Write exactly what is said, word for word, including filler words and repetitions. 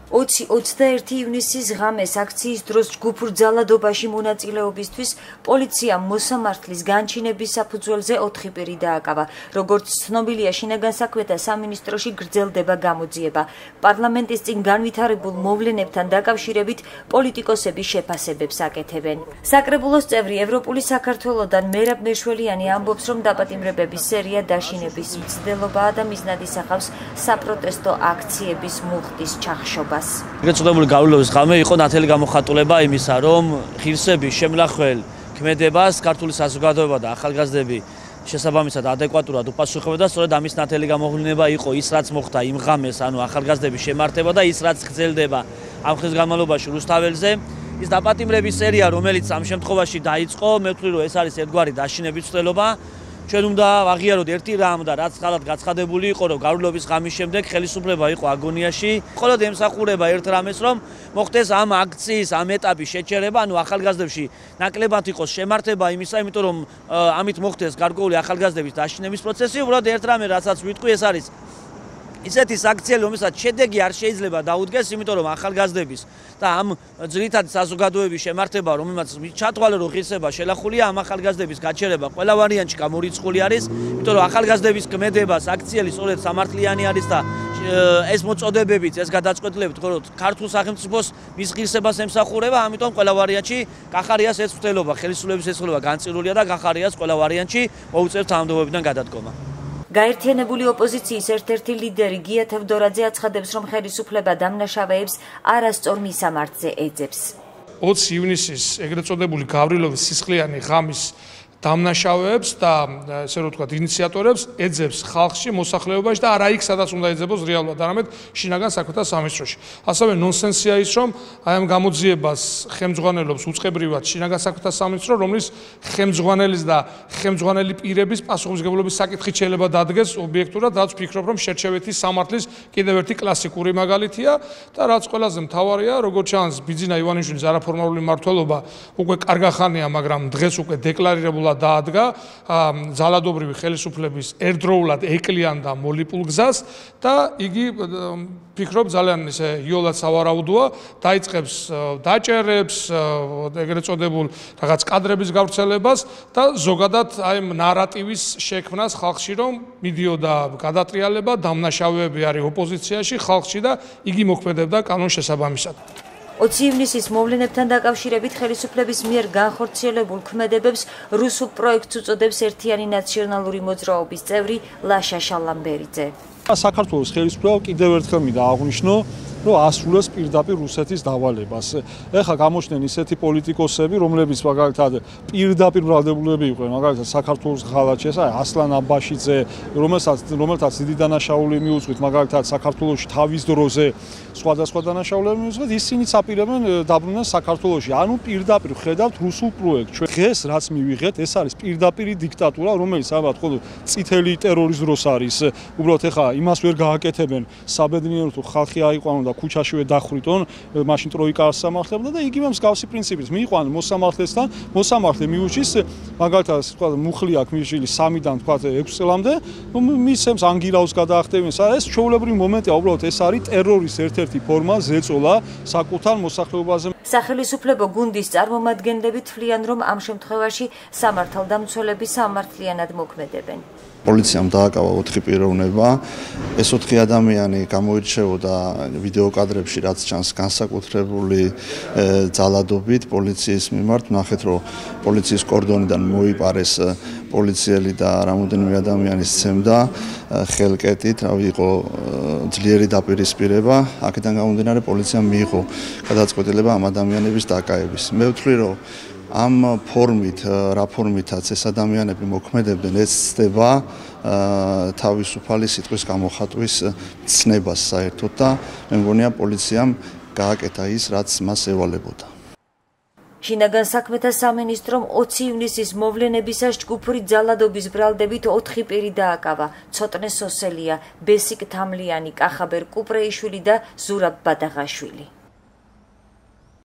ოცი ოცდაერთი ივნისის ღამეს აქციის დროს ჯგუფურ ძალადობაში მონაწილეობისთვის პოლიციამ მოსამართლის განჩინების საფუძველზე ოთხი პირი დააკავა. როგორც ცნობილია, შინაგან საქმეთა სამინისტროში გრძელდება გამოძიება. პარლამენტის წინ განვითარებულ მოვლენებთან დაკავშირებით პოლიტიკოსები შეფასებებს აკეთებენ. საკრებულოს წევრი ევროპული საქართველოდან მერაბ მეშველიანი ამბობს, რომ დაპატიმრებების სერია დაშინების მცდელობაა და მიზნად ისახავს საპროტესტო აქციების მუხტის ჩახშობა. ეგრეთ წოდებული გავლენის ღამე იყო ნათელი გამოხატულება იმისა, რომ ღირსების შემლახველ ქმედებას ქართული საზოგადოება და ახალგაზრდები შესაბამისად ადეკვატურად უპასუხებდა და სწორედ ამის ნათელი გამოვლენა იყო ის, რაც მოხდა იმ ღამეს, ანუ ახალგაზრდების შემართება და ის, რაც გრძელდება ამ ხნის განმავლობაში რუსთაველზე. ის დაპატიმრების სერია, რომელიც ამ შემთხვევაში დაიწყო, მე ვთვლი, რომ ეს არის ერთგვარი დაშინების მცდელობა. ჩვენ უნდა ვაღიაროთ ერთი რამ და რაც ხალხად გაცხადებული იყო, რომ გავრულობის ღამის შემდეგ ხელისუფლება იყო აგონიაში. მხოლოდ ემსახურება ერთ რამეს, რომ მოხდეს ამ აქციის ამ ეტაპის შეჩერება, ანუ ახალგაზრდებში ნაკლებად იყოს შემართება იმისა, იმიტომ რომ ამით მოხდეს გარკვეული ახალგაზრდების დაშინების პროცესი. უბრალოდ ერთ რამე, რასაც ვიტყვი, ეს არის ისეთი საქციელი, რომელსაც შედეგი არ შეიძლება დაუდგეს, იმიტომ რომ ახალგაზრდების და ამ ძირითადი საზოგადოების შემართება, რომელმაც ჩათვალე რომ ღირსება შელახულია, ამ ახალგაზრდების გაჩერება ყველა ვარიანტში გამორიცხული არის, იმიტომ რომ ახალგაზრდების ქმედება საქციელი სწორედ სამართლიანი არის და ეს მოწოდებებიც, ეს გადაწყვეტილებები თქო ქართულ სახელმწიფოს მის ღირსებას ემსახურება, ამიტომ ყველა ვარიანტში გახარიას ეს მცდელობა, ხელისუფლების ეს მცდელობა განწირულია და გახარიას ყველა ვარიანტში მოუწევთ თანამდებობიდან გადადგომა. გაერთიანებული ოპოზიციის ერთ-ერთი ლიდერი გია თევდორაძე აცხადებს, რომ ხელისუფლება დამნაშავეებს არასწორ მისამართზე ეძებს. ოცი ივნისის ეგრეთ წოდებული გავრილოვის სისხლიანი ღამის დამნაშავეებს და ესე რომ ვთქვათ ინიციატორებს ეძებს ხალხში, მოსახლეობაში და არა იქ, სადაც უნდა ეძებოს რეალურად, არამედ შინაგან საქმეთა სამინისტროში. ასევე ნონსენსია ის, რომ აი ამ გამოძიებას ხელმძღვანელობს უწყებრივად შინაგან საქმეთა სამინისტრო, რომლის ხელმძღვანელის და ხელმძღვანელი პირების პასუხისმგებლობის საკითხით შეიძლება დადგეს ობიექტურად, რაც ვფიქრობ, რომ შერჩევითი სამართლის კიდევ ერთი კლასიკური მაგალითია და რაც ყველაზე მთავარია, როგორც ჩანს, ბიძინა ივანიშვილის არაფორმალური მმართველობა უკვე კარგახანია, მაგრამ დღეს უკვე დეკლარირებულა დაადგა ძალადობრივი ხელისუფლების ერთდროულად ეკლიანდა მოლიპულ გზას და იგი ფიქრობ ძალიან ისე იოლად სავარაუდოა, დაიწყებს დაჭერებს, ეგრეთ წოდებულ რაღაც კადრების გავრცელებას და ზოგადად აი ნარატივის შექმნას ხალხში, რომ მიდიოდა გადატრიალება, დამნაშავეები არის ოპოზიციაში ხალხში და იგი მოქმედებდა კანონის შესაბამისად. ოცი ივნისის მოვლენებთან დაკავშირებით ხელისუფლების მიერ განხორციელებულ ქმედებებს რუსულ პროექტს უწოდებს ერთიანი ნაციონალური მოძრაობის წევრი ლაშა შალამბერიძე. საქართველოს ხელისუფლებამ კიდევ ერთხელ მინდა აღვნიშნო, რომ ასრულებს პირდაპირ რუსეთის დავალებას. ეხლა გამოჩნდნენ ისეთი პოლიტიკოსები, რომლებიც მაგალითად პირდაპირ ბრალდებულები იყვნენ, მაგალითად საქართველოს ღალატში, ეს არის ასლან აბაშიძე, რომელსაც რომელთაც დიდი დანაშაული მიუძღვით, მაგალითად საქართველოში თავის დროზე სხვადასხვა დანაშაულები მიუძღვით, ისინიც აპირებენ დაბრუნებას საქართველოში. ანუ პირდაპირ ხედავთ რუსულ პროექტს. დღეს რაც მივიღეთ, ეს არის პირდაპირი დიქტატურა, რომელიც ალბათ მხოლოდ წითელი ტერორის დროს არის. უბრალოდ ეხლა იმას ვერ გააკეთებენ საბედნიეროდ თუ ხალხი აიყვანონ და ქუჩაშივე დახვრიტონ, მაშინ ტროიკა სამართლებდა და იგივე მსგავსი პრინციპით მიიყვანონ მოსამართლესთან, მოსამართლე მიუჩის მაგალითად თქვა მუხლი აქვს მიშილი სამიდან თქვა ექვსი წლამდე, მისცემს ანგირაუს გადაახდევენ. ეს ჩვეულებრივი მომენტია, უბრალოდ ეს არის ტერორის ერთ-ერთი ფორმა, ზეწოლა საკუთარ მოსახლეობაზე. სახელისუფლებო გუნდის წარმომადგენლები თვლიან, რომ ამ შემთხვევაში სამართალდამცველები სამართლიანად მოქმედებენ. პოლიციამ დააკავა ოთხი პიროვნება. ეს ოთხი ადამიანი გამოირჩეოდა ვიდეო კადრებში, რაც ჩანს განსაკუთრებული ძალადობით პოლიციის მიმართ. ნახეთ, რომ პოლიციის კორდონიდან მოიპარეს პოლიციელი და რამოდენიმე ადამიანი სცემდა ხელკეტით, რავი იყო ძლიერი დაპირისპირება. აქედან გამომდინარე პოლიციამ მიიღო გადაწყვეტილება ამ ადამიანების დაკავების. მე ვთვლი, რომ ამ ფორმით, რა ფორმითაც ეს ადამიანები მოქმედებდნენ, ეს ცდება თავისუფალი სიტყვის გამოხატვის ცნებას საერთოდ და მე მგონია პოლიციამ გააკეთა ის, რაც მას ევალებოდა. შინაგან საქმეთა სამინისტრომ ოცი ივნისის მოვლენებისას ჯგუფური ძალადობის ბრალდებით ოთხი პირი დააკავა. ცოტნე სოსელია, ბესიკ თამლიანი, კახაბერ კუპრეიშვილი და ზურაბ ბადაღაშვილი.